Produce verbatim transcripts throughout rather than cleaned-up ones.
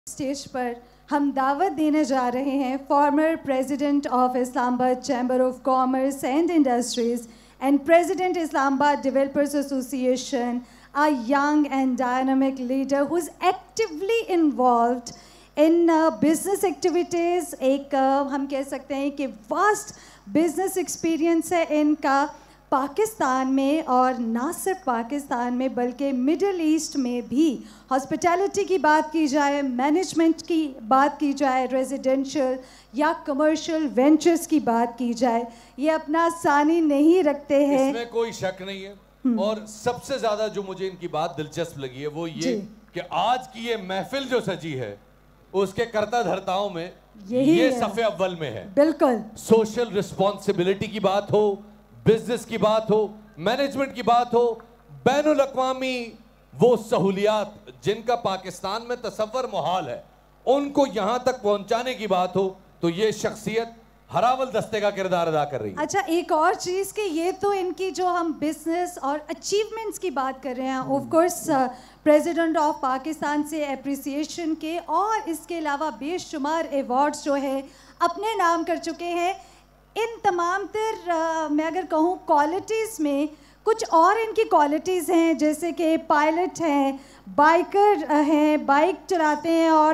Stage پر ہم دعوت دینے جا رہے ہیں farmer president of Islamabad chamber of commerce and industries and president Islamabad developers association, a young and dynamic leader who is actively involved in uh, business activities. ایک uh, ہم کہہ سکتے ہیں کہ vast business experience ہے ان کا پاکستان میں, اور نہ صرف پاکستان میں بلکہ مڈل ایسٹ میں بھی. ہاسپٹیلٹی کی بات کی جائے, مینجمنٹ کی بات کی جائے, ریزیڈینشل یا کمرشل وینچرز کی بات کی جائے, یہ اپنا ثانی نہیں رکھتے ہیں, اس میں کوئی شک نہیں ہے. اور سب سے زیادہ جو مجھے ان کی بات دلچسپ لگی ہے وہ یہ کہ آج کی یہ محفل جو سجی ہے اس کے کرتا دھرتاؤں میں یہ صفحے اول میں ہے. بالکل سوشل رسپانسبلٹی کی بات ہو, بزنس کی بات ہو, مینجمنٹ کی بات ہو, بین الاقوامی وہ سہولیات جن کا پاکستان میں تصور محال ہے ان کو یہاں تک پہنچانے کی بات ہو, تو یہ شخصیت ہراول دستے کا کردار ادا کر رہی ہے. اچھا, ایک اور چیز کہ یہ تو ان کی جو ہم بزنس اور اچیومنٹس کی بات کر رہے ہیں, of course president of Pakistan سے اپریسیشن کے, اور اس کے علاوہ بے شمار ایوارڈز جو ہے اپنے نام کر چکے ہیں. ان تمام تر میں اگر کہوں کوالٹیز میں کچھ اور ان کی کوالٹیز ہیں, جیسے کہ پائلٹ ہیں, بائکر ہیں, بائک چلاتے ہیں, اور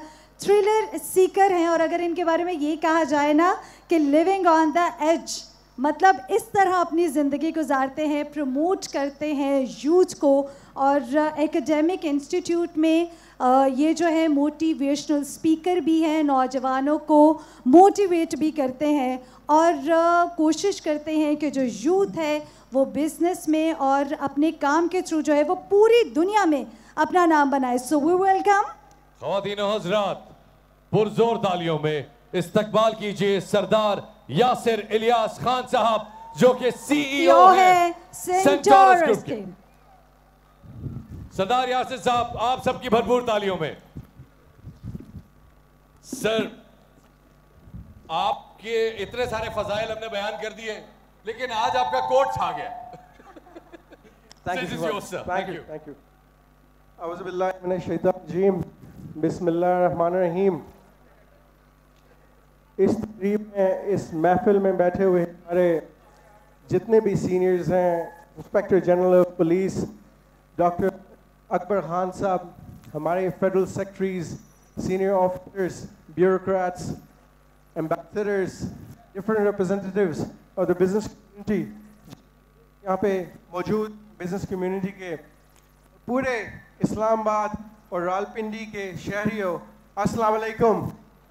تھرلر سیکر ہیں. اور اگر ان کے بارے میں یہ کہا جائے نا کہ لیونگ آن دا ایج, مطلب اس طرح اپنی زندگی گزارتے ہیں, پروموٹ کرتے ہیں یوتھ کو, اور ایکیڈیمک انسٹیٹیوٹ میں یہ جو ہے موٹیویشنل اسپیکر بھی ہیں, نوجوانوں کو موٹیویٹ بھی کرتے ہیں, اور کوشش کرتے ہیں کہ جو یوتھ ہے وہ بزنس میں اور اپنے کام کے تھرو جو ہے وہ پوری دنیا میں اپنا نام بنائے. So we welcome. خواتین و حضرات, پرزور تالیوں میں استقبال کیجئے سردار یاسر الیاس خان صاحب, جو کہ سی ای او ہے سینٹورس گروپ کے. سردار یاسر صاحب, آپ سب کی بھرپور تالیوں میں. سر, آپ کے اتنے سارے فضائل ہم نے بیان کر دیے, لیکن آج آپ کا کوٹ چھا گیا. Thank you, sir. Thank you. Thank you. اعوذ باللہ من الشیطان الرجیم. بسم اللہ الرحمن الرحیم. اس تقریب میں, اس محفل میں بیٹھے ہوئے ہمارے جتنے بھی سینئرز ہیں, inspector general of police doctor Akbar Khan صاحب, ہمارے federal secretaries, senior officers, bureaucrats, ambassadors, different representatives of the business community یہاں پہ موجود, بزنس کمیونٹی کے پورے اسلام آباد اور راولپنڈی کے شہریوں, السلام علیکم.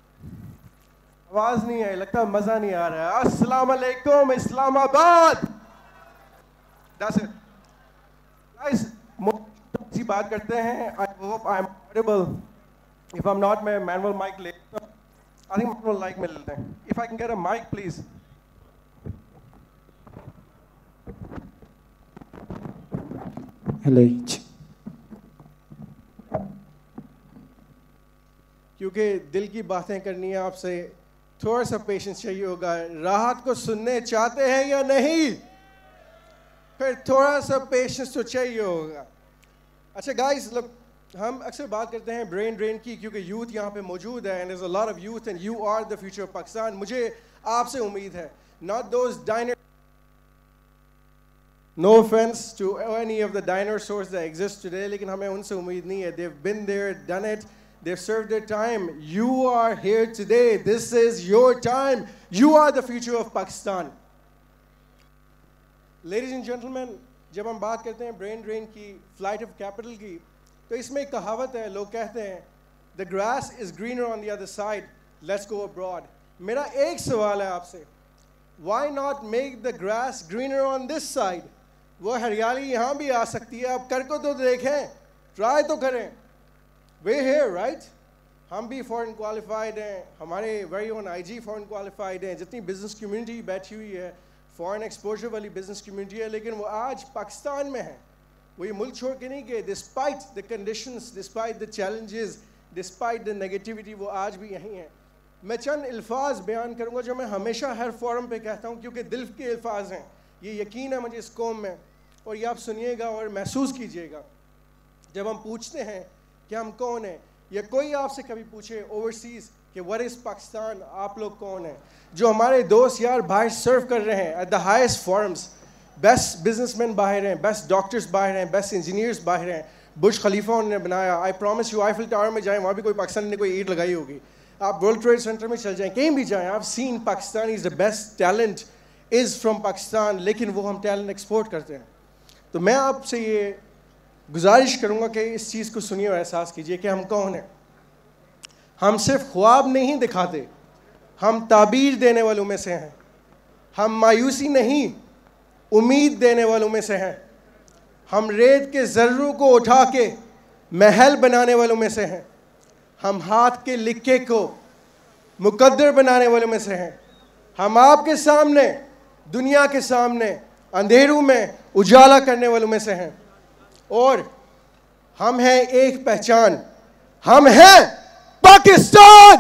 آواز نہیں آئی, لگتا مزہ نہیں آ رہا ہے. السلام علیکم اسلام آباد. That's it. Guys, سی بات کرتے ہیں. I hope I'm audible. If I'm not, میں manual mic لے لیتا ہوں. I think manual mic میں لیتے ہیں. If I can get a mic, please. Hello. کیونکہ دل کی باتیں کرنی ہے آپ سے, تھوڑا سا پیشنس چاہیے ہوگا. راحت کو سننے چاہتے ہیں یا نہیں؟ پھر تھوڑا سا پیشنس تو چاہیے ہوگا. اچھا گائز, لوگ ہم اکثر بات کرتے ہیں برین ڈرین کی, کیونکہ یوتھ یہاں پہ موجود ہے, and there's a lot of youth and you are the future of Pakistan. مجھے آپ سے امید ہے, not those diner, no offense to any of the dinosaurs that exist today, لیکن ہمیں ان سے امید نہیں ہے. They've been there, done it. They've served their time. You are here today. This is your time. You are the future of Pakistan. Ladies and gentlemen, جب ہم بات کرتے ہیں برین ڈرین کی, فلائٹ آف کیپٹل کی, تو اس میں ایک کہاوت ہے, لوگ کہتے ہیں the grass is greener on the other side, let's go abroad. میرا ایک سوال ہے آپ سے, why not make the grass greener on this side? وہ ہریالی یہاں بھی آ سکتی ہے, آپ کر کو تو دیکھیں, ٹرائی تو کریں. We're here, right? ہم بھی فورن کوالیفائڈ ہیں, ہمارے ویری اون آئی جی فورن کوالیفائڈ ہیں, جتنی بزنس کمیونٹی بیٹھی ہوئی ہے فورن ایکسپوجر والی بزنس کمیونٹی ہے, لیکن وہ آج پاکستان میں ہیں. وہ یہ ملک چھوڑ کے نہیں گئے. Despite the conditions, despite the challenges, despite the negativity, وہ آج بھی یہیں ہیں. میں چند الفاظ بیان کروں گا جو میں ہمیشہ ہر فورم پہ کہتا ہوں, کیونکہ دل کے الفاظ ہیں. یہ یقین ہے مجھے اس قوم میں, اور یہ آپ سنیے گا اور محسوس کیجیے گا. جب ہم پوچھتے ہیں کہ ہم کون ہیں, یا کوئی آپ سے کبھی پوچھے اوورسیز کہ what is پاکستان, آپ لوگ کون ہیں, جو ہمارے دوست یار باہر سرو کر رہے ہیں at the highest forums, best businessman باہر ہیں, بیسٹ ڈاکٹرز باہر ہیں, بیسٹ انجینئرز باہر ہیں, برج خلیفہ انہوں نے بنایا. I promise you Eiffel tower میں جائیں وہاں بھی کوئی پاکستانی نے کوئی اینٹ لگائی ہوگی, آپ ورلڈ ٹریڈ سینٹر میں چل جائیں, کہیں بھی جائیں, آپ seen Pakistani is the best talent is from Pakistan, لیکن وہ ہم ٹیلنٹ ایکسپورٹ کرتے ہیں. تو میں آپ سے یہ گزارش کروں گا کہ اس چیز کو سنیے اور احساس کیجیے کہ ہم کون ہیں. ہم صرف خواب نہیں دکھاتے, ہم تعبیر دینے والوں میں سے ہیں. ہم مایوسی نہیں, امید دینے والوں میں سے ہیں. ہم ریت کے ذروں کو اٹھا کے محل بنانے والوں میں سے ہیں. ہم ہاتھ کے لکھے کو مقدر بنانے والوں میں سے ہیں. ہم آپ کے سامنے, دنیا کے سامنے اندھیروں میں اجالا کرنے والوں میں سے ہیں. اور ہم ہیں ایک پہچان, ہم ہیں پاکستان.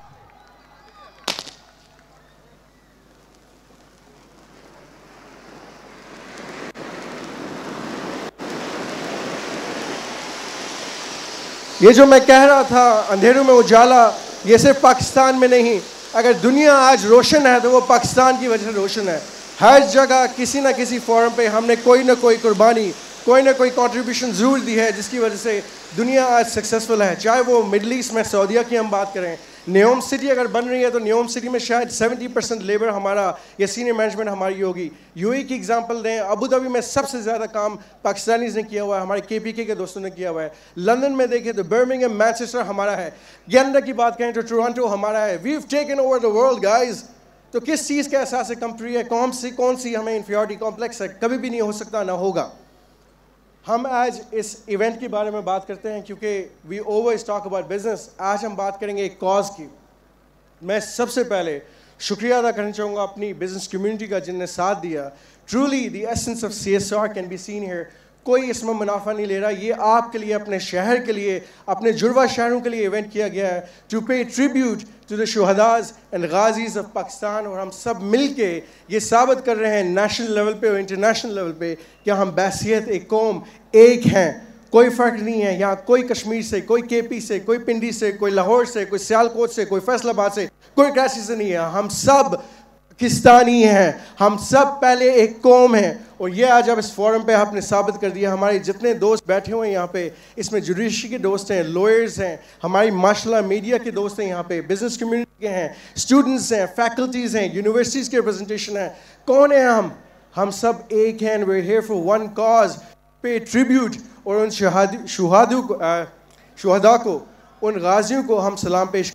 یہ جو میں کہہ رہا تھا اندھیروں میں اجالا, یہ صرف پاکستان میں نہیں, اگر دنیا آج روشن ہے تو وہ پاکستان کی وجہ سے روشن ہے. ہر جگہ کسی نہ کسی فورم پہ ہم نے کوئی نہ کوئی قربانی, کوئی نہ کوئی کنٹریبیوشن ضرور دی ہے جس کی وجہ سے دنیا آج سکسیزفل ہے. چاہے وہ مڈل ایسٹ میں سعودیہ کی ہم بات کریں, نیوم سٹی اگر بن رہی ہے تو نیوم سٹی میں شاید سیونٹی پرسینٹ لیبر ہمارا یا سینئر مینجمنٹ ہماری ہوگی. یو اے کی ایگزامپل دیں, ابو دھابی میں سب سے زیادہ کام پاکستانیز نے کیا ہوا ہے, ہمارے کے پی کے کے دوستوں نے کیا ہوا ہے. لندن میں دیکھیں تو برمنگھم, مانچسٹر ہمارا ہے. کینیڈا کی بات کریں تو ٹورانٹو ہمارا ہے. We have taken over the world guys. تو کس چیز کا احساس کمپری ہے, کون سی کون سی ہمیں انفیریٹی کمپلیکس ہے, کبھی بھی نہیں ہو سکتا, نہ ہوگا. ہم آج اس ایونٹ کے بارے میں بات کرتے ہیں کیونکہ وی always talk about business. آج ہم بات کریں گے ایک کاز کی. میں سب سے پہلے شکریہ ادا کرنا چاہوں گا اپنی بزنس کمیونٹی کا جن نے ساتھ دیا. Truly the essence of C S R can be seen here. کوئی اس میں منافع نہیں لے رہا, یہ آپ کے لیے, اپنے شہر کے لیے, اپنے جڑواں شہروں کے لیے ایونٹ کیا گیا ہے to pay tribute to the شہداز اینڈ غازیز آف پاکستان. اور ہم سب مل کے یہ ثابت کر رہے ہیں نیشنل لیول پہ اور انٹرنیشنل لیول پہ کہ ہم بحیثیت ایک قوم ایک ہیں. کوئی فرق نہیں ہے یہاں, کوئی کشمیر سے, کوئی کے پی سے, کوئی پنڈی سے, کوئی لاہور سے, کوئی سیالکوٹ سے, کوئی فیصل آباد سے, کوئی کراچی سے نہیں ہے. ہم سب پاکستانی ہیں, ہم سب پہلے ایک قوم ہیں. اور یہ آج اب اس فورم پہ آپ نے ثابت کر دیا. ہمارے جتنے دوست بیٹھے ہوئے ہیں یہاں پہ, اس میں جوڈیشری کے دوست ہیں, لوئرز ہیں, ہماری ماشاء اللہ میڈیا کے دوست ہیں یہاں پہ, بزنس کمیونٹی کے ہیں, اسٹوڈنٹس ہیں, فیکلٹیز ہیں, یونیورسٹیز کے ریپرزنٹیشن ہیں. کون ہیں ہم؟ ہم سب ایک ہیں. We are here for one cause, pay tribute. اور ان شہادوں کو, شہداء کو, ان غازیوں کو ہم سلام پیش.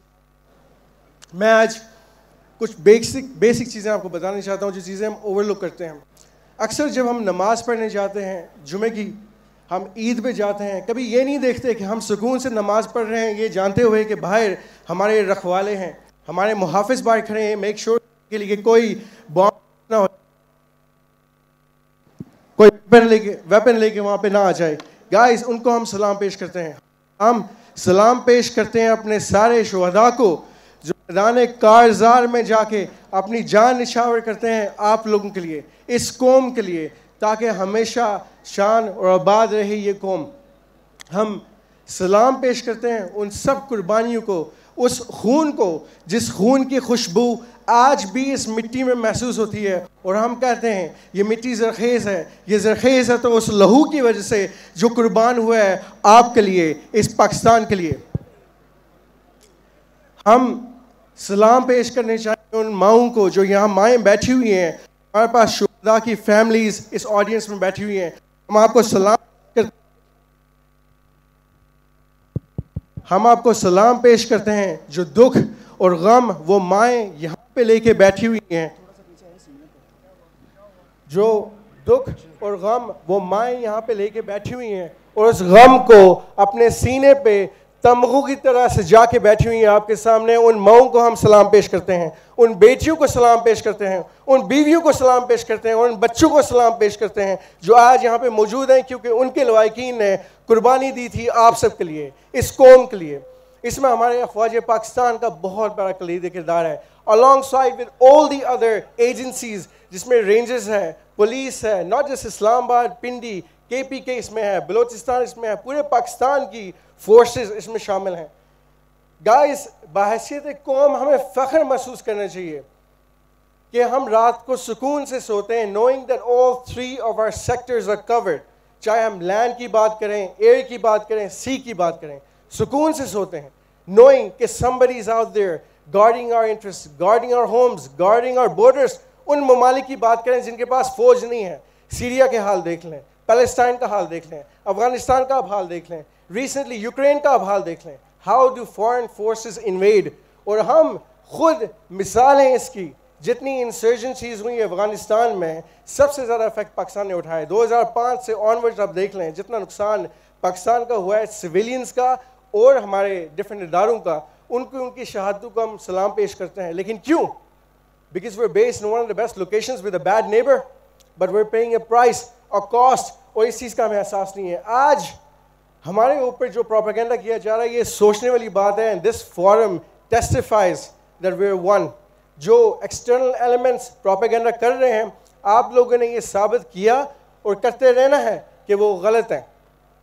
میں آج کچھ بیسک بیسک چیزیں آپ کو بتانا چاہتا ہوں جو چیزیں ہم اوور لک کرتے ہیں. اکثر جب ہم نماز پڑھنے جاتے ہیں, جمعے کی, ہم عید پہ جاتے ہیں, کبھی یہ نہیں دیکھتے کہ ہم سکون سے نماز پڑھ رہے ہیں, یہ جانتے ہوئے کہ باہر ہمارے رکھوالے ہیں, ہمارے محافظ باہر کھڑے ہیں, میک شور کے لیے کہ کوئی بام نہ ہو, کوئی ویپن لے کے ویپن لے کے وہاں پہ نہ آ جائے. گائز, ان کو ہم سلام پیش کرتے ہیں. ہم سلام پیش کرتے ہیں اپنے سارے شہداء کو جو میدان کارزار میں جا کے اپنی جان نچھاور کرتے ہیں آپ لوگوں کے لیے, اس قوم کے لیے, تاکہ ہمیشہ شان اور آباد رہے یہ قوم. ہم سلام پیش کرتے ہیں ان سب قربانیوں کو, اس خون کو جس خون کی خوشبو آج بھی اس مٹی میں محسوس ہوتی ہے. اور ہم کہتے ہیں یہ مٹی زرخیز ہے. یہ زرخیز ہے تو اس لہو کی وجہ سے جو قربان ہوا ہے آپ کے لیے, اس پاکستان کے لیے. ہم سلام پیش کرنے چاہیے ان ماؤں کو جو یہاں مائیں بیٹھی ہوئی ہیں. ہمارے پاس شہداء کی فیملیز اس آڈینس میں بیٹھی ہوئی ہیں. ہم آپ کو سلام ہم آپ کو سلام پیش کرتے ہیں. جو دکھ اور غم وہ مائیں یہاں پہ لے کے بیٹھی ہوئی ہیں, جو دکھ اور غم وہ مائیں یہاں پہ لے کے بیٹھی ہوئی ہیں, اور اس غم کو اپنے سینے پہ تمغوں کی طرح سے جا کے بیٹھی ہوئی ہیں آپ کے سامنے. ان ماؤں کو ہم سلام پیش کرتے ہیں, ان بیٹیوں کو سلام پیش کرتے ہیں, ان بیویوں کو سلام پیش کرتے ہیں, اور ان بچوں کو سلام پیش کرتے ہیں جو آج یہاں پہ موجود ہیں, کیونکہ ان کے لوائقین نے قربانی دی تھی آپ سب کے لیے, اس قوم کے لیے. اس میں ہمارے افواج پاکستان کا بہت بڑا کلیدی کردار ہے, along side with all the other agencies جس میں رینجرز ہے, پولیس ہے, not just اسلام آباد, پنڈی, کے پی کے اس میں ہے, بلوچستان اس میں ہے, پورے پاکستان کی فورسز اس میں شامل ہیں. گائز بحیثیت قوم ہمیں فخر محسوس کرنا چاہیے کہ ہم رات کو سکون سے سوتے ہیں knowing that all three of our sectors are covered. چاہے ہم لینڈ کی بات کریں, ایئر کی بات کریں, سی کی بات کریں, سکون سے سوتے ہیں knowing کہ somebody is out there guarding our interests, guarding our homes, guarding our borders. ان ممالک کی بات کریں جن کے پاس فوج نہیں ہے. سیریا کے حال دیکھ لیں, پیلسٹائن کا حال دیکھ لیں, افغانستان کا اب حال دیکھ لیں, ریسنٹلی یوکرین کا اب حال دیکھ لیں. How do foreign forces invade. اور ہم خود مثال ہیں اس کی, جتنی انسرجنسیز ہوئی افغانستان میں سب سے زیادہ افیکٹ پاکستان نے اٹھایا. دو ہزار پانچ سے آنورڈ آپ دیکھ لیں جتنا نقصان پاکستان کا ہوا ہے سویلینز کا اور ہمارے ڈفرینٹ اداروں کا, ان کو ان کی شہادتوں کو ہم سلام پیش کرتے ہیں. لیکن کیوں؟ Because we are based in one of the best locations with a bad neighbour but we are paying a price اور کاسٹ, اور اس چیز کا ہمیں احساس نہیں ہے. آج ہمارے اوپر جو پروپیگنڈا کیا جا رہا ہے یہ سوچنے والی بات ہے. And this forum testifies that we are one. جو ایکسٹرنل ایلیمنٹس پروپیگنڈا کر رہے ہیں آپ لوگوں نے یہ ثابت کیا اور کرتے رہنا ہے کہ وہ غلط ہیں.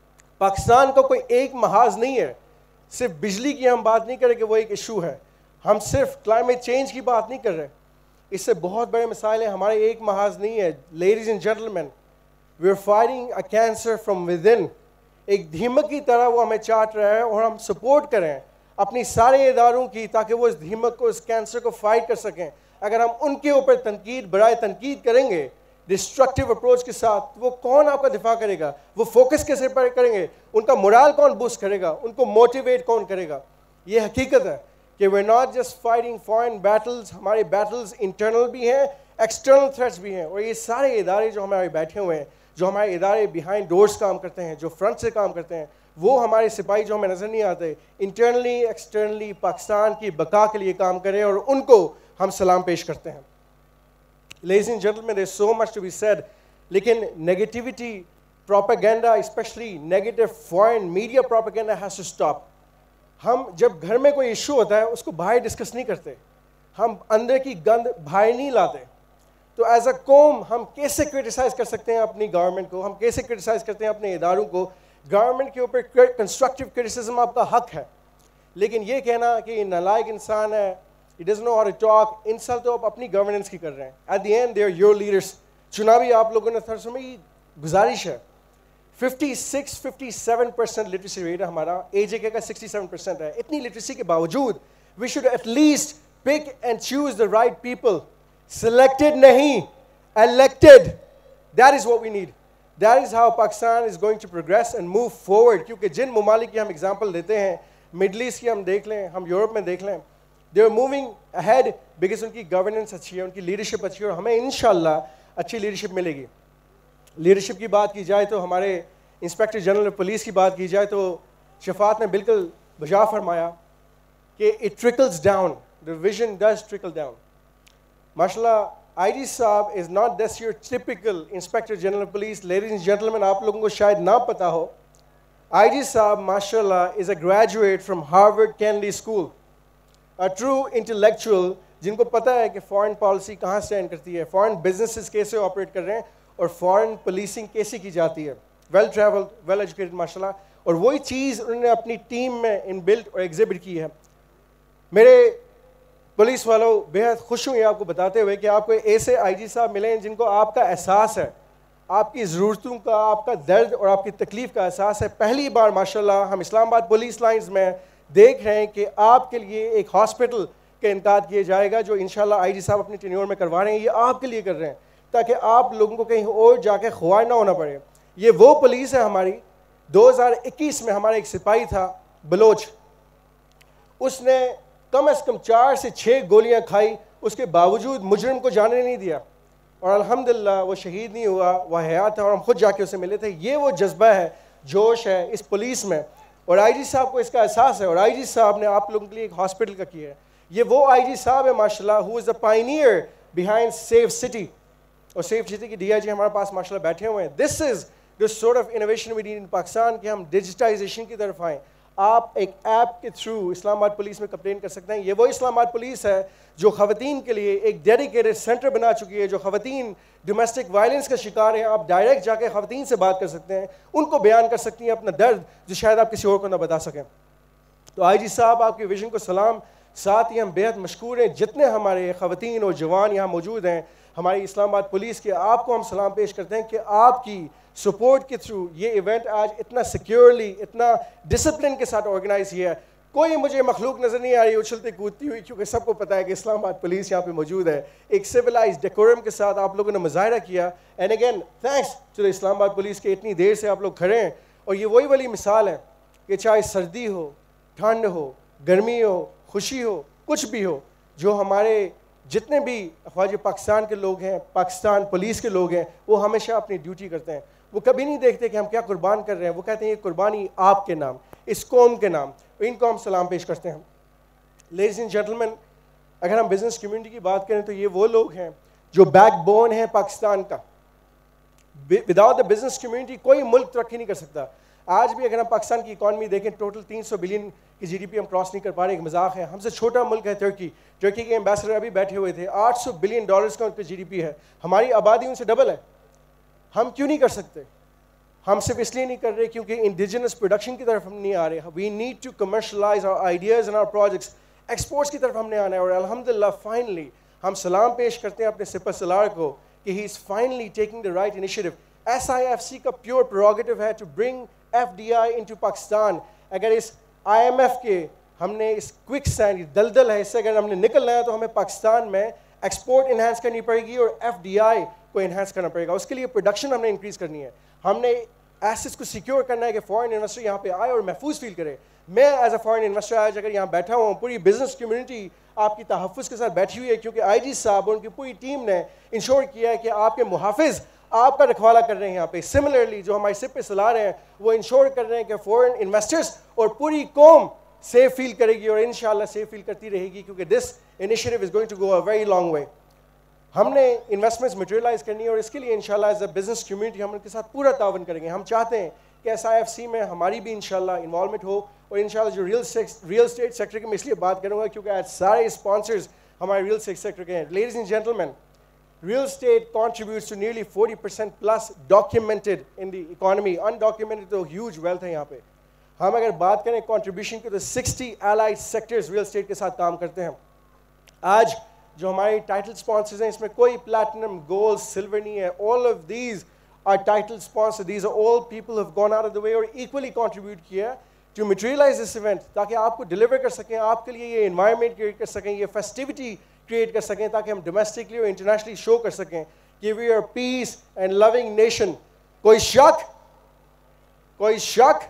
پاکستان کا کوئی ایک محاذ نہیں ہے. صرف بجلی کی ہم بات نہیں کر رہے کہ وہ ایک ایشو ہے, ہم صرف کلائمیٹ چینج کی بات نہیں کر رہے, اس سے بہت بڑے مسائل ہیں. ہمارے ایک محاذ نہیں ہے. Ladies and gentleman, we are fighting a cancer from within. ایک دھیمک کی طرح وہ ہمیں چاٹ رہا ہے اور ہم سپورٹ کریں اپنی سارے اداروں کی تاکہ وہ اس دھیمک کو, اس کینسر کو فائٹ کر سکیں. اگر ہم ان کے اوپر تنقید برائے تنقید کریں گے ڈسٹرکٹیو اپروچ کے ساتھ, وہ کون آپ کا دفاع کرے گا؟ وہ فوکس کیسے پر کریں گے؟ ان کا مورال کون بوسٹ کرے گا؟ ان کو موٹیویٹ کون کرے گا؟ یہ حقیقت ہے کہ we are not just fighting foreign battles, ہمارے بیٹلز انٹرنل بھی ہیں, ایکسٹرنل تھریٹس بھی ہیں. اور یہ سارے ادارے جو ہمارے بیٹھے ہوئے ہیں, جو ہمارے ادارے بیہائنڈ ڈورس کام کرتے ہیں, جو فرنٹ سے کام کرتے ہیں, وہ ہمارے سپاہی جو ہمیں نظر نہیں آتے, انٹرنلی ایکسٹرنلی پاکستان کی بقا کے لیے کام کریں اور ان کو ہم سلام پیش کرتے ہیں. Ladies and gentlemen, there's so much to be said. لیکن negativity, propaganda, specially negative foreign media propaganda has to stop. ہم جب گھر میں کوئی ایشو ہوتا ہے اس کو باہر ڈسکس نہیں کرتے, ہم اندر کی گند باہر نہیں لاتے. تو ایز اے قوم ہم کیسے کرٹیسائز کر سکتے ہیں اپنی گورنمنٹ کو, ہم کیسے کرٹیسائز کرتے ہیں اپنے اداروں کو؟ گورنمنٹ کے اوپر کنسٹرکٹیو کرٹیسزم آپ کا حق ہے, لیکن یہ کہنا کہ یہ نالائق انسان ہے, he doesn't know how to talk, insult تو آپ اپنی گورننس کی کر رہے ہیں. At the end they are your leaders. چنابی آپ لوگوں نے تھرس میں گزارش ہے, fifty six fifty seven percent literacy rate ہے ہمارا, اے جے کے کا سکسٹی سیون پرسینٹ ہے. اتنی لٹریسی کے باوجود we should at least pick and choose the right people. Selected نہیں, elected. That is what we need. That is how Pakistan is going to progress and move forward. کیونکہ جن ممالک کی ہم اگزامپل دیتے ہیں, مڈل ایسٹ کی ہم دیکھ لیں, ہم یورپ میں دیکھ لیں, they are moving ahead because ان کی گورننس اچھی ہے, ان کی لیڈرشپ اچھی ہے, اور ہمیں انشاءاللہ اچھی لیڈرشپ ملے گی. لیڈرشپ کی بات کی جائے تو ہمارے انسپیکٹر جنرل پولیس کی بات کی جائے تو شفاعت نے بالکل بجا فرمایا کہ it trickles down, the vision does trickle down. ماشاءاللہ آئی جی صاحب is not this your typical inspector general police. Ladies and gentleman, آپ لوگوں کو شاید نہ پتا ہو, آئی جی صاحب ماشاءاللہ is a graduate from Harvard Kennedy school, a true intellectual جن کو پتہ ہے کہ فارن پالیسی کہاں اسٹینڈ کرتی ہے, فارن بزنسز کیسے آپریٹ کر رہے ہیں, اور فارن پولیسنگ کیسے کی جاتی ہے. ویل ٹریولڈ, ویل ایجوکیٹڈ ماشاءاللہ, اور وہی چیز انہوں نے اپنی ٹیم میں ان بلڈ اور ایگزیبٹ کی ہے. میرے پولیس والوں بےحد خوش ہوئی آپ کو بتاتے ہوئے کہ آپ کو ایسے آئی جی صاحب ملے ہیں جن کو آپ کا احساس ہے, آپ کی ضرورتوں کا, آپ کا درد اور آپ کی تکلیف کا احساس ہے. پہلی بار ماشاءاللہ ہم اسلام آباد پولیس لائنز میں دیکھ رہے ہیں کہ آپ کے لیے ایک ہاسپٹل کا انعقاد کیا جائے گا جو انشاءاللہ آئی جی صاحب اپنی ٹینیور میں کروا رہے ہیں. یہ آپ کے لیے کر رہے ہیں تاکہ آپ لوگوں کو کہیں اور جا کے خوار نہ ہونا پڑے. یہ وہ پولیس ہے ہماری. دو ہزار اکیس میں ہمارا ایک سپاہی تھا بلوچ, اس نے کم از کم چار سے چھ گولیاں کھائی, اس کے باوجود مجرم کو جانے نہیں دیا, اور الحمدللہ وہ شہید نہیں ہوا, وہ حیات تھا, اور ہم خود جا کے اسے ملے تھے. یہ وہ جذبہ ہے, جوش ہے اس پولیس میں, اور آئی جی صاحب کو اس کا احساس ہے, اور آئی جی صاحب نے آپ لوگوں کے لیے ایک ہاسپٹل کا کیا ہے. یہ وہ آئی جی صاحب ہے ماشاءاللہ who is the pioneer behind safe city, اور سیف سٹی کے ڈی آئی جی ہمارے پاس ماشاءاللہ بیٹھے ہوئے ہیں. دس از the sort of innovation we need in Pakistan کہ ہم ڈیجیٹائزیشن کی طرف آئیں. آپ ایک ایپ کے تھرو اسلام آباد پولیس میں کمپلین کر سکتے ہیں. یہ وہ اسلام آباد پولیس ہے جو خواتین کے لیے ایک ڈیڈیکیٹڈ سینٹر بنا چکی ہے, جو خواتین ڈومیسٹک وائلنس کا شکار ہیں. آپ ڈائریکٹ جا کے خواتین سے بات کر سکتے ہیں, ان کو بیان کر سکتی ہیں اپنا درد جو شاید آپ کسی اور کو نہ بتا سکیں. تو آئی جی صاحب آپ کے ویژن کو سلام. ساتھ ہی ہم بہت مشکور ہیں جتنے ہمارے خواتین اور جوان یہاں موجود ہیں, ہماری اسلام آباد پولیس کے, آپ کو ہم سلام پیش کرتے ہیں کہ آپ کی سپورٹ کے تھرو یہ ایونٹ آج اتنا سیکیورلی, اتنا ڈسپلن کے ساتھ آرگنائز کیا ہے. کوئی مجھے مخلوق نظر نہیں آ رہی اچھلتی کودتی ہوئی, کیونکہ سب کو پتہ ہے کہ اسلام آباد پولیس یہاں پہ موجود ہے. ایک سویلائز ڈیکورم کے ساتھ آپ لوگوں نے مظاہرہ کیا, and again thanks to the Islamabad police کے, اتنی دیر سے آپ لوگ کھڑے ہیں. اور یہ وہی والی مثال ہے کہ چاہے سردی ہو, ٹھنڈ ہو, گرمی ہو, خوشی ہو, کچھ بھی ہو, جو ہمارے جتنے بھی افواج پاکستان کے لوگ ہیں, پاکستان پولیس کے لوگ ہیں, وہ ہمیشہ اپنی ڈیوٹی کرتے ہیں. وہ کبھی نہیں دیکھتے کہ ہم کیا قربان کر رہے ہیں, وہ کہتے ہیں یہ قربانی آپ کے نام, اس قوم کے نام. ان کو ہم سلام پیش کرتے ہیں. لیڈیز اینڈ جینٹلمین, اگر ہم بزنس کمیونٹی کی بات کریں تو یہ وہ لوگ ہیں جو بیک بون ہیں پاکستان کا. وداؤٹ دا بزنس کمیونٹی کوئی ملک ترقی نہیں کر سکتا. آج بھی اگر ہم پاکستان کی اکانومی دیکھیں, ٹوٹل تین سو بلین کی جی ڈی پی ہم کراس نہیں کر پا رہے. ایک مذاق ہے, ہم سے چھوٹا ملک ہے ترکی. ترکی کے ایمبیسڈر ابھی بیٹھے ہوئے تھے, آٹھ سو بلین ڈالرز کا ان کی جی ڈی پی ہے. ہماری آبادی ان سے ڈبل ہے. ہم کیوں نہیں کر سکتے؟ ہم صرف اس لیے نہیں کر رہے کیونکہ انڈیجنس پروڈکشن کی طرف ہم نہیں آ رہے. We need to commercialise our ideas and our projects. Exports کی طرف ہم نے آنا ہے. اور الحمدللہ فائنلی ہم سلام پیش کرتے ہیں اپنے سپر سالار کو کہ he is finally taking the right initiative. S I F C کا پیور پروگیٹو ہے to bring F D I into Pakistan. اگر اس آئی ایم ایف کے ہم نے اس کوئک سینڈ دلدل ہے اس سے اگر ہم نے نکلنا ہے تو ہمیں پاکستان میں ایکسپورٹ انہینس کرنی پڑے گی اور ایف ڈی آئی کو انہینس کرنا پڑے گا. اس کے لیے پروڈکشن ہم نے انکریز کرنی ہے. ہم نے ایسٹس کو سیکیور کرنا ہے کہ فارن انویسٹر یہاں پہ آئے اور محفوظ فیل کرے. میں ایز اے فارن انویسٹر آج اگر یہاں بیٹھا ہوں, پوری بزنس کمیونٹی آپ کی تحفظ کے ساتھ بیٹھی ہوئی ہے کیونکہ آئی جی صاحب اور ان کی پوری ٹیم نے انشور کیا ہے کہ آپ کے محافظ آپ کا رکھوالا کر رہے ہیں یہاں پہ. سملرلی جو ہمارے سپ پہ سلار ہیں وہ انشور کر رہے ہیں کہ فورن انویسٹرز اور پوری قوم سیف فیل کرے گی اور انشاءاللہ سیف فیل کرتی رہے گی کیونکہ this initiative is going to go a very long way. ہم نے انویسٹمنٹس مٹیریلائز کرنی ہے اور اس کے لیے انشاءاللہ ایز اے بزنس کمیونٹی ہم ان کے ساتھ پورا تعاون کریں گے. ہم چاہتے ہیں کہ ایس آئی ایف سی میں ہماری بھی انشاءاللہ انوالومنٹ ہو اور انشاءاللہ جو ریل ریئل اسٹیٹ سیکٹر کی میں اس لیے بات کروں گا کیونکہ آج سارے اسپانسرز ہمارے ریئل اسٹیٹ سیکٹر کے ہیں. Ladies and gentlemen, real estate contributes to nearly forty percent plus documented in the economy. Undocumented تو huge wealth ہے یہاں پہ. ہم اگر بات کریں contribution کے تو sixty allied sectors real estate کے ساتھ کام کرتے ہیں. آج جو ہمارے ٹائٹل اسپانسرز ہیں اس میں کوئی پلیٹنم گولڈ سلور نہیں ہے. all of these are title sponsors. these are all people who have gone out of the way اور equally contribute کیا to materialize this event تاکہ آپ کو ڈلیور کر سکیں, آپ کے لیے یہ انوائرمنٹ کریٹ کر سکیں, یہ فیسٹیوٹی کریٹ کر سکیں تاکہ ہم ڈومیسٹکلی اور انٹرنیشنلی شو کر سکیں کہ we are peace and loving nation. کوئی شک کوئی شک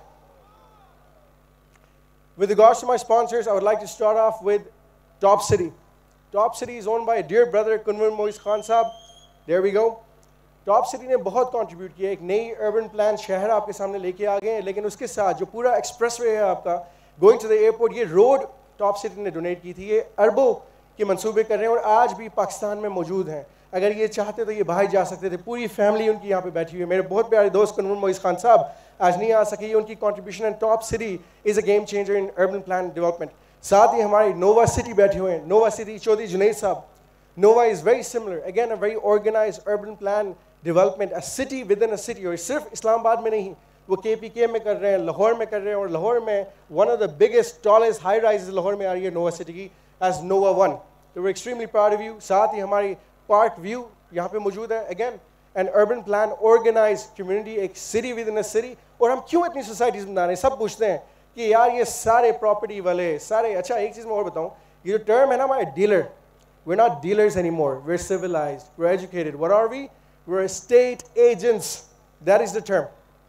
With regards to my sponsors, I would like to start off with Top City. Top City is owned by a dear brother, Kunwar Moiz Khan Saab. There we go. Top city نے بہت contribute کیا. ایک نئی urban plan شہر آپ کے سامنے لے کے آ گئے ہیں, لیکن اس کے ساتھ جو پورا ایکسپریس وے ہے آپ کا گوئنگ ٹو دا ایئرپورٹ, یہ روڈ ٹاپ سٹی نے ڈونیٹ کی تھی. یہ اربوں کے منصوبے کر رہے ہیں اور آج بھی پاکستان میں موجود ہیں. اگر یہ چاہتے تو یہ باہر جا سکتے تھے. پوری فیملی ان کی یہاں پہ بیٹھی ہوئی ہے. میرے بہت پیارے دوست کنور موئز خان صاحب آج نہیں آ سکے. یہ ان کی کنٹریبیوشن ہے. Top city is a game changer in urban plan development. ساتھ ہی ہماری نووا سٹی بیٹھے ہوئے ہیں. Nova city Chaudhry Junaid Sahib. Nova is very similar, again a very organise urban plan development, a city with in a city. اور صرف اسلام آباد میں نہیں, وہ کے پی کے میں کر رہے ہیں, لاہور میں کر رہے ہیں, اور لاہور میں one of the biggest tallest high rise Lahore میں آ رہی ہے نووا سٹی کی ایز نووا ون. تو we extremely proud of you. ساتھ ہی ہماری پارک ویو یہاں پہ موجود ہے. Again an urban plan organise community, ایک city with in a city. اور ہم کیوں اتنی سوسائٹیز بنا رہے ہیں؟ سب پوچھتے ہیں کہ یار یہ سارے پراپرٹی والے سارے. اچھا ایک چیز میں اور بتاؤں, یہ جو ٹرم ہے نا ہمارے dealer, we're not dealers anymore, we're civilized, we're educated. What are we? We're estate agents. That is the term.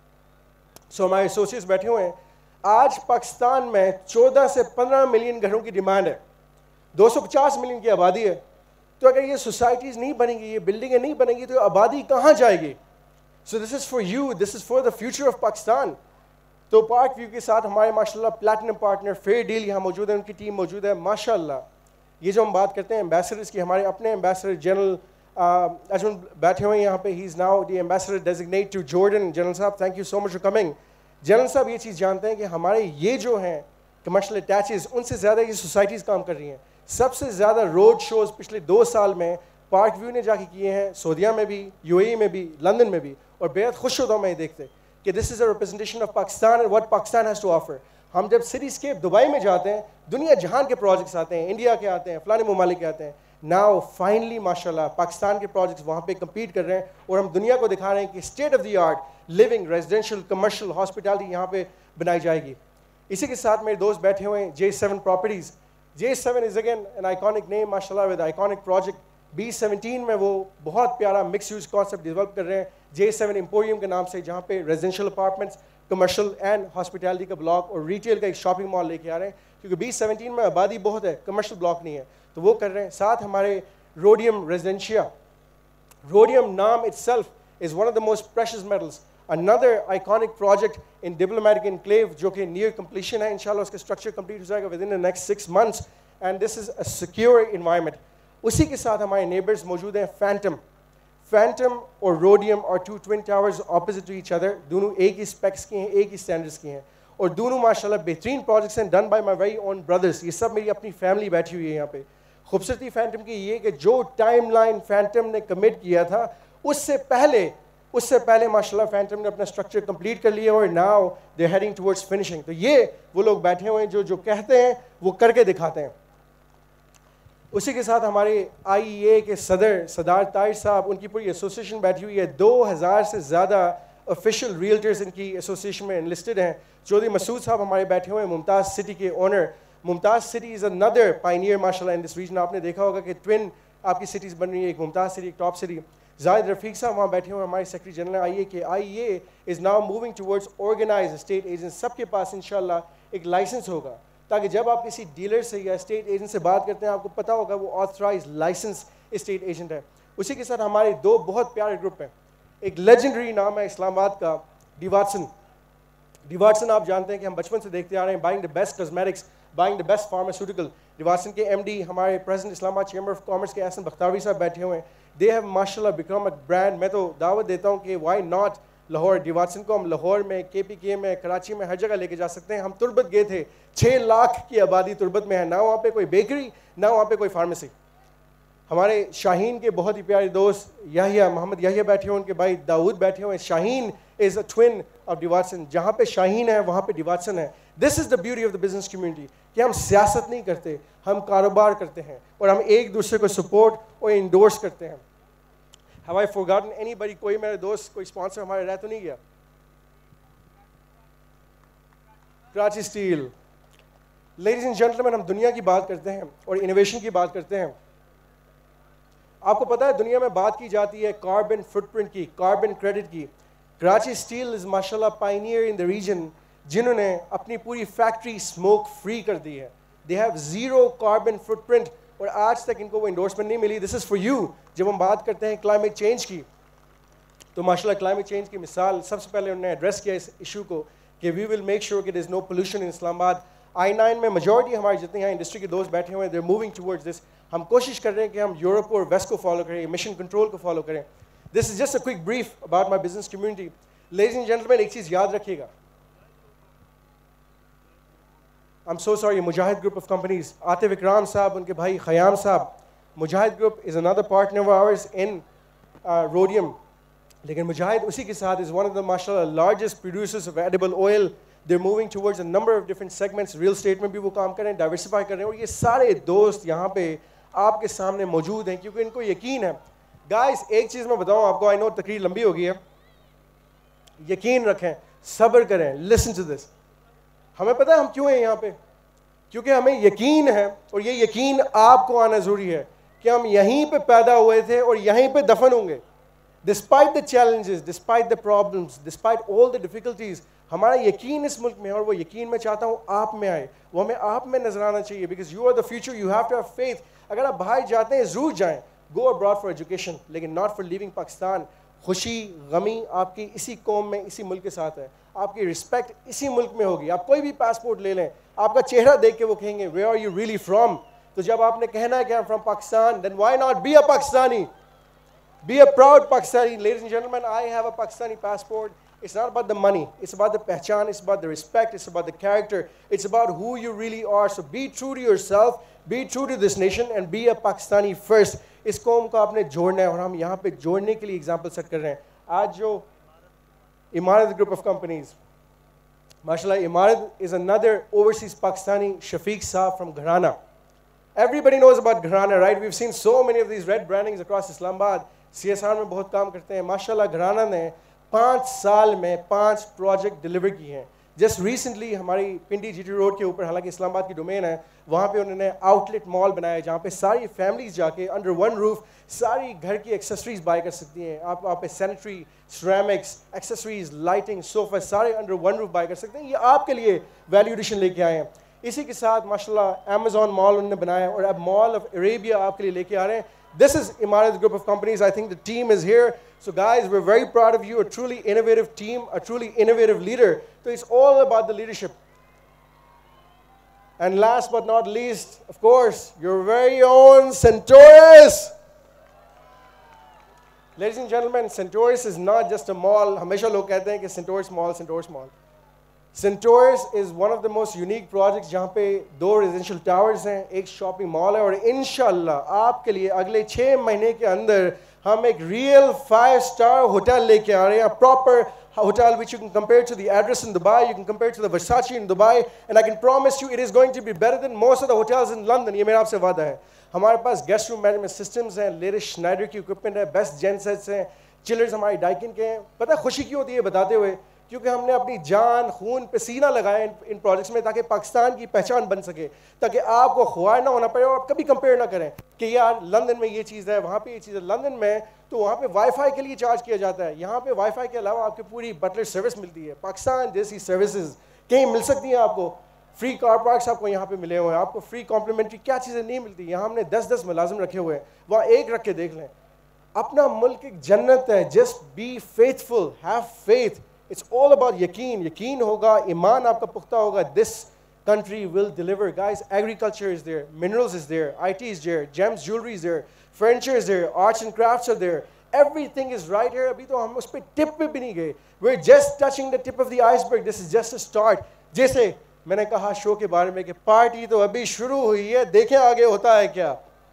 So ہمارے associates بیٹھے ہوئے ہیں. آج پاکستان میں چودہ سے پندرہ ملین گھروں کی ڈیمانڈ ہے, دو سو پچاس ملین کی آبادی ہے. تو اگر یہ سوسائٹیز نہیں بنیں گی, یہ بلڈنگیں نہیں بنیں گی, تو آبادی کہاں جائے گی؟ So this is for you, this is for the future of Pakistan. تو پارک ویو کے ساتھ ہمارے ماشاء اللہ پلیٹنم پارٹنر فیئر ڈیل یہاں موجود ہے, ان کی ٹیم موجود ہے ماشاء اللہ. یہ جو ہم بات کرتے ہیں ایمبیسڈرس کی, ہمارے اپنے ایمبیسڈر جنرل اجمل بیٹھے ہوئے ہیں یہاں پہ. He is now the ambassador designate to Jordan. General Sahib thank you so much for coming. General Sahib یہ چیز جانتے ہیں کہ ہمارے یہ جو ہیں کمرشل اٹیچز, ان سے زیادہ یہ سوسائٹیز کام کر رہی ہیں. سب سے زیادہ روڈ شوز پچھلے دو سال میں پارک ویو نے جا کے کیے ہیں, سعودیہ میں بھی, یو اے ای میں بھی, لندن میں بھی. اور بہت خوش ہوتا ہوں میں یہ دیکھتے کہ this is a representation of Pakistan and what Pakistan has to offer. ہم جب سٹی اسکیپ دبئی میں جاتے ہیں, دنیا جہان کے پروجیکٹس آتے ہیں, انڈیا کے آتے ہیں, فلانے ممالک کے آتے ہیں. ناؤ فائنلی ماشاء اللہ پاکستان کے پروجیکٹس وہاں پہ کمپیٹ کر رہے ہیں, اور ہم دنیا کو دکھا رہے ہیں کہ state of the art living residential commercial hospitality یہاں پہ بنائی جائے گی. اسی کے ساتھ میرے دوست بیٹھے ہوئے ہیں J seven properties. J seven is again an iconic name ماشاء اللہ with iconic project. B seventeen میں وہ بہت پیارا مکس یوز کانسیپٹ ڈیولپ کر رہے ہیں جے سیون امپوریم کے نام سے, جہاں پہ residential apartments, commercial and hospitality کا بلاک اور ریٹیل کا ایک شاپنگ مال لے کے آ رہے ہیں, کیونکہ بی سیونٹین میں آبادی بہت ہے, کمرشل بلاک نہیں ہے, تو وہ کر رہے ہیں. ساتھ ہمارے روڈیم ریزیڈینشیا. روڈیم نام itself is one of the most precious metals. Another iconic project in diplomatic enclave جو کہ near completion ہے, انشاءاللہ اس کا structure complete ہو جائے گا within the next six months, and this is a secure environment. اسی کے ساتھ ہمارے نیبرز موجود ہیں فینٹم. فینٹم اور روڈیم اور two twin towers opposite to each other, دونوں ایک ہی اسپیکس کے ہیں, ایک ہی اسٹینڈرڈس کے ہیں, اور دونوں ماشاءاللہ بہترین پروجیکٹس ہیں done by my very own brothers. یہ سب میری اپنی فیملی بیٹھی ہوئی ہے یہاں پہ. خوبصورتی فینٹم کی یہ کہ جو ٹائم لائن فینٹم نے کمٹ کیا تھا اس سے پہلے اس سے پہلے ماشاءاللہ فینٹم نے اپنا اسٹرکچر کمپلیٹ کر لیا, اور now they are heading towards finishing. تو یہ وہ لوگ بیٹھے ہوئے ہیں جو جو کہتے ہیں وہ کر کے دکھاتے ہیں. اسی کے ساتھ ہمارے آئی ای اے کے صدر سردار طاہر صاحب, ان کی پوری ایسوسیشن بیٹھی ہوئی ہے. دو ہزار سے زیادہ آفیشیل ریئلٹرز ان کی ایسوسیشن میں انلسٹڈ ہیں. چودھری مسعود صاحب ہمارے بیٹھے ہوئے ہیں, ممتاز سٹی کے owner. Mumtaz city is another pioneer ماشاءاللہ ان دس ریجن. آپ نے دیکھا ہوگا کہ ٹوین آپ کی سٹیز بن رہی ہیں, ایک ممتاز سٹی, ایک ٹاپ سٹی. زاہد رفیق صاحب وہاں بیٹھے ہوئے ہیں, ہمارے secretary general I A K. I A is now moving towards organise estate agent. سب کے پاس انشاءاللہ ایک لائسنس ہوگا, تاکہ جب آپ کسی ڈیلر سے یا اسٹیٹ ایجنٹ سے بات کرتے ہیں آپ کو پتہ ہوگا وہ آتھرائز لائسنس اسٹیٹ ایجنٹ ہے. اسی کے ساتھ ہمارے دو بہت پیارے گروپ ہیں. ایک لیجنڈری نام ہے اسلام آباد کا, ڈی واٹسن. ڈی واٹسن آپ جانتے ہیں کہ ہم بچپن سے دیکھتے آ رہے ہیں, buying the best cosmetics, buying the best pharmaceutical. D Watson کے ایم ڈی ہمارے president Islamabad chamber of commerce کے احسن بختاوی صاحب بیٹھے ہوئے ہیں. دے ہیو ماشاءاللہ بیکم اے برانڈ. میں تو دعوت دیتا ہوں کہ why not Lahore. D Watson کو ہم لاہور میں, کے پی کے میں, کراچی میں, ہر جگہ لے کے جا سکتے ہیں. ہم تربت گئے تھے, چھ لاکھ کی آبادی تربت میں ہے, نہ وہاں پہ کوئی بیکری نہ وہاں پہ کوئی فارمیسی. ہمارے شاہین کے بہت ہی پیارے دوست یحییٰ محمد یحییٰ بیٹھے ہوئے, ان کے بھائی داؤد بیٹھے ہوئے ہیں. Shaheen is a twin of D Watson. جہاں پہ شاہین ہے وہاں پہ ڈی واٹسن ہے. This is the beauty of the business community, کہ ہم سیاست نہیں کرتے, ہم کاروبار کرتے ہیں, اور ہم ایک دوسرے کو سپورٹ اور انڈورس کرتے ہیں. Have I forgotten anybody? کوئی میرے دوست, کوئی اسپانسر ہمارے رہ تو نہیں گیا؟ Karachi steel. Ladies and gentlemen, ہم دنیا کی بات کرتے ہیں اور انوویشن کی بات کرتے ہیں. آپ کو پتا ہے دنیا میں بات کی جاتی ہے کاربن فٹ پرنٹ کی, کاربن کریڈٹ کی. کراچی اسٹیل از ماشاءاللہ پائنیئر ان دا ریجن, جنہوں نے اپنی پوری فیکٹری اسموک فری کر دی ہے. They have zero carbon footprint, اور آج تک ان کو وہ انڈورسمنٹ نہیں ملی. This is for you. جب ہم بات کرتے ہیں کلائمیٹ چینج کی, تو ماشاءاللہ کلائمیٹ چینج کی مثال سب سے پہلے انہوں نے ایڈریس کیا اس ایشو کو, کہ وی ول میک شیور کہ دیر از نو پولوشن ان اسلام آباد. آئی نائن میں میجورٹی ہمارے جتنے یہاں انڈسٹری کے دوست بیٹھے ہوئے ہیں, they are moving towards this. ہم کوشش کر رہے ہیں کہ ہم یورپ اور ویسٹ کو فالو کریں, ایمیشن کنٹرول کو فالو کریں. This is just a quick brief about my business community. Ladies and gentlemen, ایک چیز یاد رکھیے گا, I'm so sorry, Mujahid group of companies, Atif Ikram Sahib, ان کے بھائی Khayyam Sahib. Mujahid group is another partner of ours in uh, Rhodium. لیکن مجاہد اسی کے ساتھ is one of the mashallah largest producers of edible oil. They're moving towards a number of different segments. Real estate میں بھی وہ کام کر رہے ہیں, ڈائیورسفائی کر رہے ہیں, اور یہ سارے دوست یہاں پہ آپ کے سامنے موجود ہیں کیونکہ ان کو یقین ہے. گائز ایک چیز میں بتاؤں آپ کو, آئی نو تقریر لمبی ہو گئی ہے, یقین رکھیں, صبر کریں, listen to this. ہمیں پتہ ہے ہم کیوں ہیں یہاں پہ, کیونکہ ہمیں یقین ہے, اور یہ یقین آپ کو آنا ضروری ہے کہ ہم یہیں پہ پیدا ہوئے تھے اور یہیں پہ دفن ہوں گے. Despite the challenges, despite the problems, despite all the difficulties, ہمارا یقین اس ملک میں ہے, اور وہ یقین میں چاہتا ہوں آپ میں آئے, وہ ہمیں آپ میں نظر آنا چاہیے, because you are the future, you have to have faith. اگر آپ باہر جاتے ہیں ضرور جائیں, گو ابراڈ فار ایجوکیشن, لیکن ناٹ فار لیونگ پاکستان. خوشی غمی آپ کی اسی قوم میں, اسی ملک کے ساتھ ہے. آپ کی رسپیکٹ اسی ملک میں ہوگی. آپ کوئی بھی پاسپورٹ لے لیں, آپ کا چہرہ دیکھ کے وہ کہیں گے where are you really from. تو جب آپ نے کہنا ہے کہ I'm from Pakistan, then why not be a Pakistani? Be a proud Pakistani. Ladies and gentlemen, I have a Pakistani passport. It's not about the money. It's about the pehchan. It's about the respect. It's about the character. It's about who you really are. So be true to yourself. Be true to this nation and be a Pakistani first. اس قوم کو آپ نے جوڑنا ہے, اور ہم یہاں پہ جوڑنے کے لیے ایگزامپل سیٹ کر رہے ہیں. آج جو Imarat group of companies, MashaAllah, Imarat is another overseas Pakistani, Shafiq Saab from Gharana. Everybody knows about Gharana, right? We've seen so many of these red brandings across Islamabad. C S R میں بہت کام کرتے ہیں. MashaAllah, Gharana نے پانچ سال میں پانچ project deliver کیے ہیں. جسٹ ریسنٹلی ہماری پنڈی جی ٹی روڈ کے اوپر, حالانکہ اسلام آباد کی ڈومین ہے, وہاں پہ انہوں نے آؤٹ لیٹ مال بنایا جہاں پہ ساری فیملیز جا کے انڈر ون روف ساری گھر کی ایکسیسریز بائی کر سکتی ہیں. آپ وہاں پہ سینیٹری, سیرامکس, ایکسیسریز, لائٹنگ, صوفہ سارے انڈر ون روف بائی کر سکتے ہیں. یہ آپ کے لیے ویلیو ایڈیشن لے کے آئے ہیں. اسی کے ساتھ ماشاءاللہ امیزون مال انہوں نے بنایا اور اب مال آف عربیہ آپ کے لیے لے کے آ رہے ہیں. This is Imarat group of companies. I think the team is here. So guys, we're very proud of you, a truly innovative team, a truly innovative leader. So it's all about the leadership. And last but not least, of course, your very own Centaurus. Ladies and gentlemen, Centaurus is not just a mall. ہمیشہ لوگ کہتے ہیں کہ Centaurus Mall, Centaurus Mall. Centaurus is one of the most unique projects جہاں پہ دو residential towers ہیں, ایک shopping mall ہے, اور انشاءاللہ آپ کے لیے اگلے چھ مہینے کے اندر ہم ایک ریئل فائیو اسٹار ہوٹل لے کے آ رہے ہیں. Proper hotel which you can compare to the address in Dubai, you can compare to the Versace in Dubai, and I can promise you it is going to be better than most of the hotels in London. یہ میرا آپ سے وعدہ ہے. ہمارے پاس guest room management systems ہیں, latest Schneider کی اکوپمنٹ ہے, بیسٹ جین سیٹس ہیں, چلرز ہماری ڈائکن کے ہیں. پتہ ہے خوشی کیوں ہوتی ہے بتاتے ہوئے, کیونکہ ہم نے اپنی جان خون پسینہ لگایا ان پروجیکٹس میں تاکہ پاکستان کی پہچان بن سکے, تاکہ آپ کو خوار نہ ہونا پڑے اور آپ کبھی کمپیئر نہ کریں کہ یار لندن میں یہ چیز ہے, وہاں پہ یہ چیز ہے. لندن میں تو وہاں پہ وائی فائی کے لیے چارج کیا جاتا ہے, یہاں پہ وائی فائی کے علاوہ آپ کی پوری بٹلر سروس ملتی ہے. پاکستان جیسی سروسز کہیں مل سکتی ہیں آپ کو. فری کار پارکس آپ کو یہاں پہ ملے ہوئے ہیں, آپ کو فری کمپلیمنٹری کیا چیزیں نہیں ملتی. یہاں ہم نے دس دس ملازم رکھے ہوئے ہیں, وہاں ایک رکھ کے دیکھ لیں. اپنا ملک ایک جنت ہے. Just be faithful, have faith. It's all about یقین. یقین ہوگا, ایمان آپ کا پختہ ہوگا, this country will deliver. Guys, agriculture is there, minerals is there, I T is there, gems, jewelry is there, furniture is there, arts and crafts are there. Everything is right here. ابھی تو ہم اس پہ ٹپ پہ بھی نہیں گئے. We're just touching the tip of the iceberg. This is just a start. جیسے میں نے کہا شو کے بارے میں کہ پارٹی تو ابھی شروع ہوئی ہے, دیکھیں آگے ہوتا ہے کیا.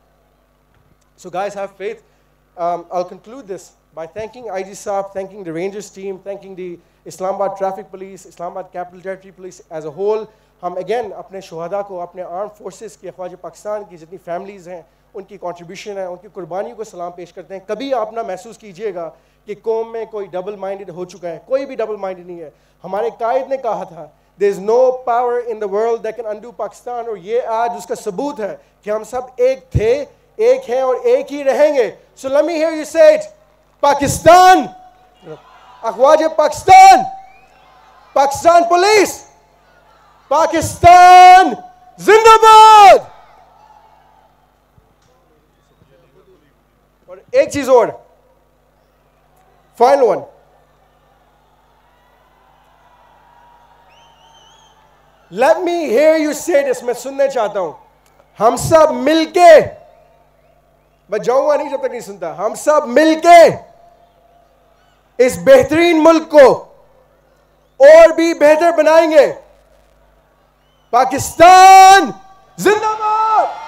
So guys, have faith. Um, I'll conclude this by thanking I G Saab, thanking the Rangers team, thanking the Islamabad Traffic Police, Islamabad Capital Territory Police as a whole. ہم اگین اپنے شہداء کو, اپنے آرم فورسز کی, افواج پاکستان کی جتنی families ہیں, ان کی کنٹریبیوشن ہے, ان کی قربانیوں کو سلام پیش کرتے ہیں. کبھی آپ نہ محسوس کیجئے گا کہ قوم میں کوئی ڈبل مائنڈڈ ہو چکا ہے. کوئی بھی ڈبل مائنڈڈ نہیں ہے. ہمارے قائد نے کہا تھا there is no power in the world that can undo Pakistan, اور یہ آج اس کا ثبوت ہے کہ ہم سب ایک تھے, ایک ہیں اور ایک ہی رہیں گے. So let me hear you say it. Pakistan, افواج پاکستان, پاکستان پولیس, پاکستان زندہ باد. اور ایک چیز اور, final one, let me hear you say this. میں سننے چاہتا ہوں. ہم سب مل کے, میں جاؤں گا نہیں جب تک نہیں سنتا, ہم سب مل کے اس بہترین ملک کو اور بھی بہتر بنائیں گے. پاکستان زندہ باد.